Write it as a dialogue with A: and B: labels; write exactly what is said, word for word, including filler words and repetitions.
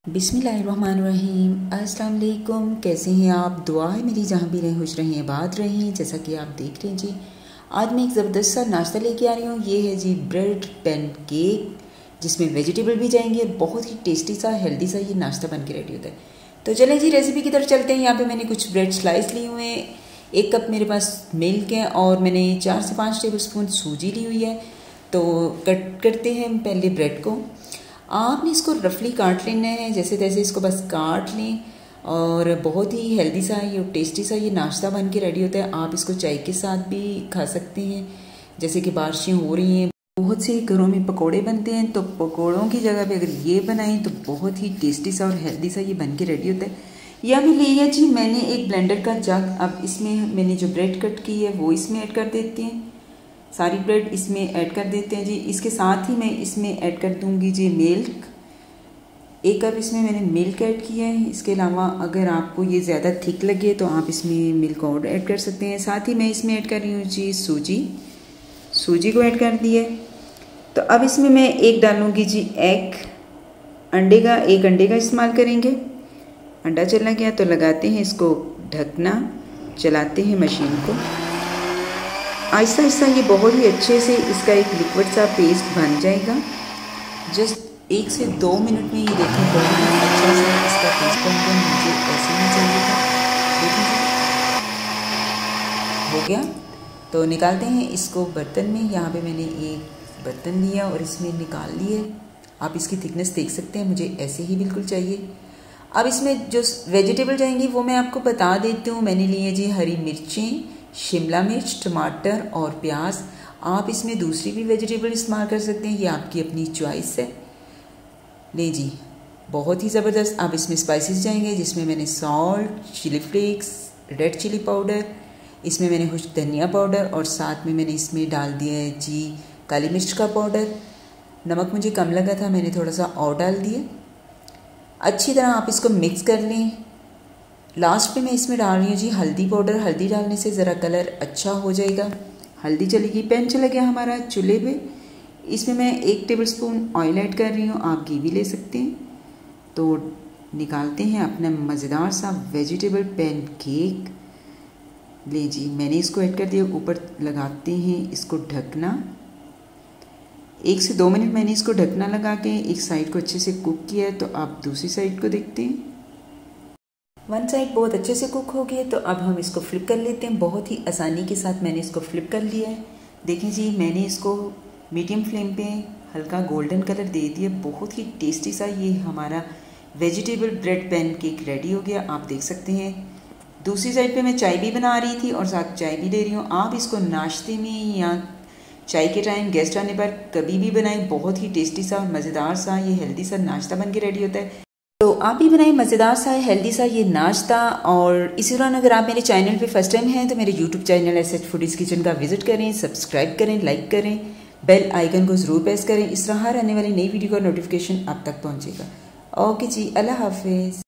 A: बिस्मिल्लाहिर्रहमानिर्रहीम। अस्सलाम वालेकुम। कैसे हैं आप? दुआ है मेरी जहाँ भी रहें खुश रहें आबाद रहें। जैसा कि आप देख रहे हैं जी, आज मैं एक ज़बरदस्त सा नाश्ता लेके आ रही हूँ। ये है जी ब्रेड पैन केक, जिसमें वेजिटेबल भी जाएंगे। बहुत ही टेस्टी सा हेल्दी सा ये नाश्ता बन के रेडी होता है। तो चलें जी रेसिपी की तरफ चलते हैं। यहाँ पर मैंने कुछ ब्रेड स्लाइस लिए हुए हैं, एक कप मेरे पास मिल्क है और मैंने चार से पाँच टेबल स्पून सूजी ली हुई है। तो कट करते हैं पहले ब्रेड को। आपने इसको रफली काट लेना है, जैसे तैसे इसको बस काट लें। और बहुत ही हेल्दी सा ये टेस्टी सा ये नाश्ता बन के रेडी होता है। आप इसको चाय के साथ भी खा सकते हैं। जैसे कि बारिशें हो रही हैं, बहुत से घरों में पकोड़े बनते हैं, तो पकोड़ों की जगह पे अगर ये बनाएं तो बहुत ही टेस्टी सा और हेल्दी सा ये बन के रेडी होता है। यह मैं लिया जी मैंने एक ब्लेंडर का जग। अब इसमें मैंने जो ब्रेड कट की है वो इसमें ऐड कर देते हैं। सारी ब्रेड इसमें ऐड कर देते हैं जी। इसके साथ ही मैं इसमें ऐड कर दूंगी जी मिल्क। एक कप इसमें मैंने मिल्क ऐड किया है। इसके अलावा अगर आपको ये ज़्यादा थिक लगे तो आप इसमें मिल्क और ऐड कर सकते हैं। साथ ही मैं इसमें ऐड कर रही हूँ जी सूजी। सूजी को ऐड कर दिया। तो अब इसमें मैं एक डालूँगी जी एग। अंडे का एक अंडे का इस्तेमाल करेंगे। अंडा चला गया तो लगाते हैं इसको ढकना, चलाते हैं मशीन को। आहिस्ता आहिस्ता ये बहुत ही अच्छे से इसका एक लिक्विड सा पेस्ट बन जाएगा। जस्ट एक से दो मिनट में ये देखें बहुत ही अच्छा सा इसका पेस्ट बन गया। मुझे ऐसे ही चाहिए था। देखिए हो गया। तो निकालते हैं इसको बर्तन में। यहाँ पे मैंने एक बर्तन लिया और इसमें निकाल लिए। आप इसकी थिकनेस देख सकते हैं, मुझे ऐसे ही बिल्कुल चाहिए। अब इसमें जो वेजिटेबल जाएंगी वो मैं आपको बता देती हूँ। मैंने लिए जी हरी मिर्चें, शिमला मिर्च, टमाटर और प्याज। आप इसमें दूसरी भी वेजिटेबल इस्तेमाल कर सकते हैं, ये आपकी अपनी चॉइस है। ले जी बहुत ही ज़बरदस्त। अब इसमें स्पाइसेस जाएंगे, जिसमें मैंने salt, chilli flakes, red chilli powder, इसमें मैंने कुछ धनिया पाउडर और साथ में मैंने इसमें डाल दिया है जी काली मिर्च का पाउडर। नमक मुझे कम लगा था, मैंने थोड़ा सा और डाल दिया। अच्छी तरह आप इसको मिक्स कर लें। लास्ट पे मैं इसमें डाल रही हूँ जी हल्दी पाउडर। हल्दी डालने से ज़रा कलर अच्छा हो जाएगा। हल्दी चली गई। पैन चला गया हमारा चूल्हे पे। इसमें मैं एक टेबलस्पून ऑयल ऐड कर रही हूँ, आप घी भी ले सकते हैं। तो निकालते हैं अपना मज़ेदार सा वेजिटेबल पैन केक। ले जी मैंने इसको ऐड कर दिया। ऊपर लगाते हैं इसको ढकना। एक से दो मिनट मैंने इसको ढकना लगा के एक साइड को अच्छे से कुक किया है। तो आप दूसरी साइड को देखते हैं। वन साइड बहुत अच्छे से कुक हो गई, तो अब हम इसको फ्लिप कर लेते हैं। बहुत ही आसानी के साथ मैंने इसको फ्लिप कर लिया है। देखें जी मैंने इसको मीडियम फ्लेम पे हल्का गोल्डन कलर दे दिया। बहुत ही टेस्टी सा ये हमारा vegetable bread pancake ready हो गया। आप देख सकते हैं। दूसरी साइड पे मैं चाय भी बना रही थी और साथ चाय भी दे रही हूँ। आप इसको नाश्ते में या चाय के टाइम गेस्ट आने पर कभी भी बनाएं। बहुत ही टेस्टी सा और मज़ेदार सा ये हेल्दी सा नाश्ता बन के रेडी होता है। तो आप भी बनाएं मज़ेदार सा हेल्दी सा ये नाश्ता। और इसी दौरान अगर आप मेरे चैनल पे फर्स्ट टाइम हैं तो मेरे YouTube channel S H foodies kitchen का विजिट करें, सब्सक्राइब करें, लाइक करें, बेल आइकन को ज़रूर प्रेस करें। इस तरह हर आने वाली नई वीडियो का नोटिफिकेशन आप तक पहुंचेगा। ओके जी, अल्लाह हाफिज़।